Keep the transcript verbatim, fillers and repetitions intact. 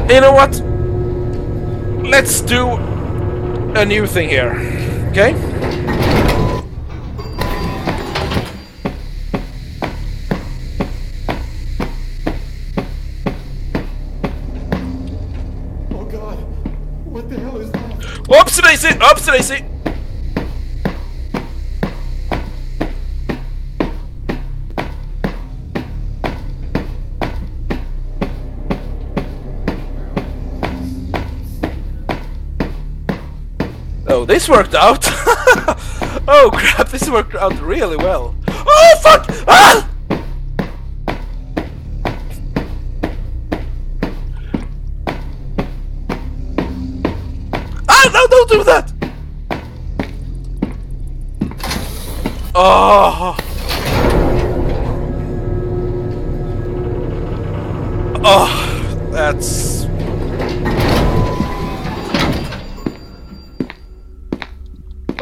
You know what? Let's do a new thing here, okay? Oh God, what the hell is that? Oopsie daisy! Oopsie daisy! Oh, this worked out! Oh crap, this worked out really well. Oh fuck! Ah! Ah, no, don't do that! Oh! Oh, that's